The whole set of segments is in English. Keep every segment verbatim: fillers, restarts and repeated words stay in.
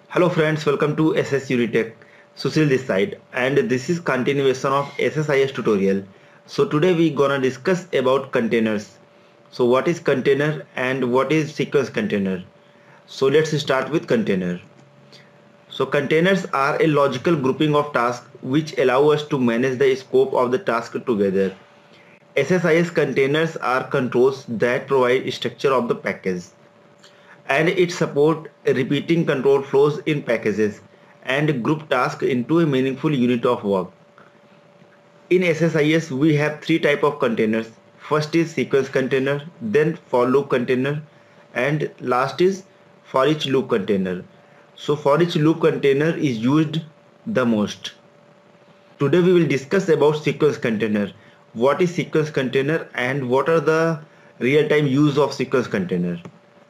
Hello friends, welcome to S S Unitech. Sushil this side, and this is continuation of S S I S tutorial. So today we gonna discuss about containers. So what is container and what is sequence container? So let's start with container. So containers are a logical grouping of tasks which allow us to manage the scope of the task together. S S I S containers are controls that provide structure of the package, and it support repeating control flows in packages and group tasks into a meaningful unit of work. In S S I S we have three type of containers. First is sequence container, then for loop container, and last is for each loop container. So for each loop container is used the most. Today we will discuss about sequence container. What is sequence container and what are the real-time use of sequence container?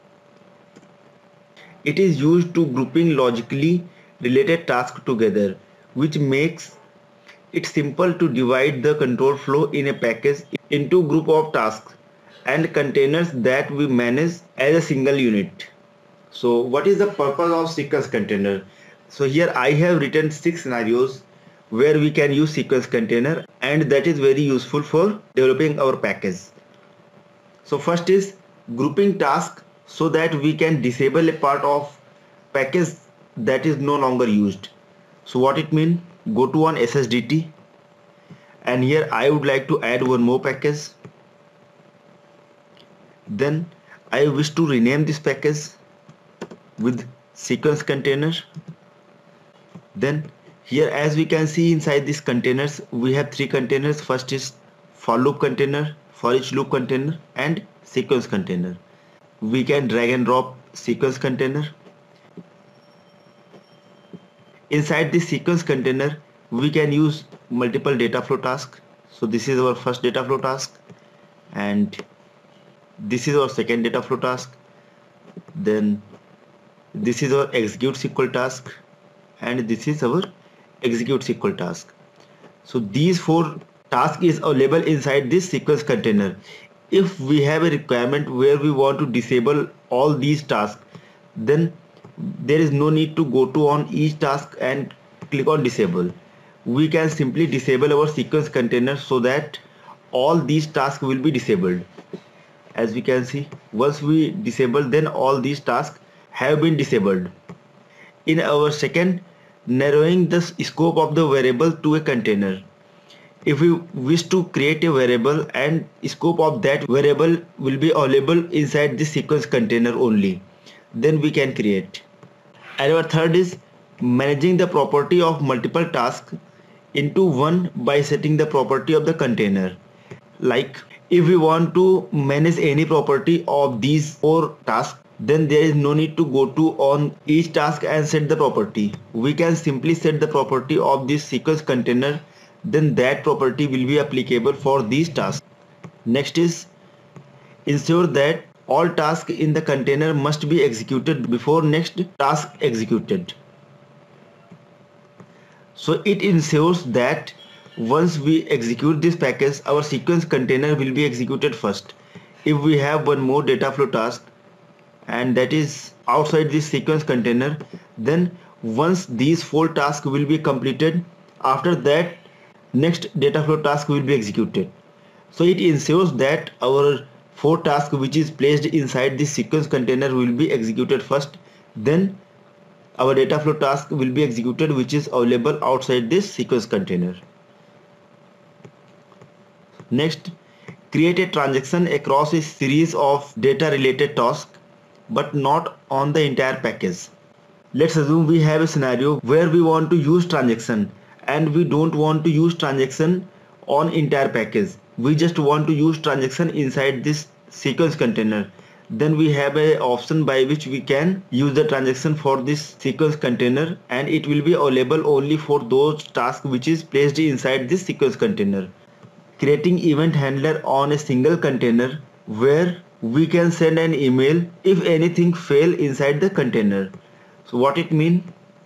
It is used to grouping logically related tasks together, which makes it simple to divide the control flow in a package into group of tasks and containers that we manage as a single unit. So what is the purpose of sequence container? So here I have written six scenarios where we can use sequence container, and that is very useful for developing our package. So first is grouping task so that we can disable a part of package that is no longer used. So what it means, go to one S S D T, and here I would like to add one more package. Then I wish to rename this package with sequence container. Then here, as we can see inside these containers, we have three containers. First is for loop container, for each loop container, and sequence container. We can drag and drop sequence container. Inside this sequence container we can use multiple data flow tasks. So this is our first data flow task, and this is our second data flow task. Then this is our execute S Q L task, and this is our execute S Q L task. So these four tasks is available inside this sequence container. If we have a requirement where we want to disable all these tasks, then there is no need to go to on each task and click on disable. We can simply disable our sequence container so that all these tasks will be disabled. As we can see, once we disable, then all these tasks have been disabled. In our second, narrowing the scope of the variable to a container. If we wish to create a variable, and scope of that variable will be available inside this sequence container only, then we can create. And our third is managing the property of multiple tasks into one by setting the property of the container. Like if we want to manage any property of these four tasks, then there is no need to go to on each task and set the property. We can simply set the property of this sequence container, then that property will be applicable for these tasks. Next is ensure that all tasks in the container must be executed before next task executed. So it ensures that once we execute this package, our sequence container will be executed first. If we have one more data flow task and that is outside this sequence container, then once these four tasks will be completed, after that next data flow task will be executed. So it ensures that our four tasks which is placed inside this sequence container will be executed first, then our data flow task will be executed which is available outside this sequence container. Next, create a transaction across a series of data related tasks, but not on the entire package. Let's assume we have a scenario where we want to use transaction and we don't want to use transaction on entire package. We just want to use transaction inside this sequence container. Then we have a option by which we can use the transaction for this sequence container, and it will be available only for those tasks which is placed inside this sequence container. Creating event handler on a single container where we can send an email if anything fail inside the container. So what it mean?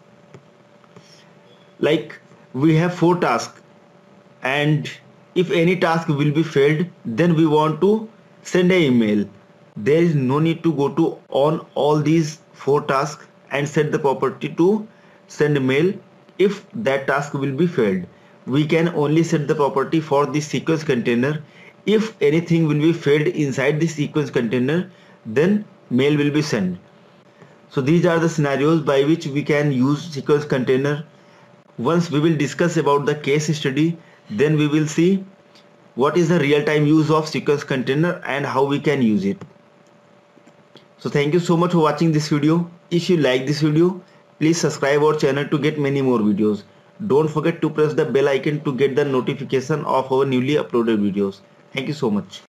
Like we have four tasks, and if any task will be failed, then we want to send an email. There is no need to go to on all these four tasks and set the property to send mail if that task will be failed. We can only set the property for the sequence container. If anything will be failed inside the sequence container, then mail will be sent. So these are the scenarios by which we can use sequence container. Once we will discuss about the case study, then we will see what is the real-time use of sequence container and how we can use it. So thank you so much for watching this video. If you like this video, please subscribe our channel to get many more videos. Don't forget to press the bell icon to get the notification of our newly uploaded videos. Thank you so much.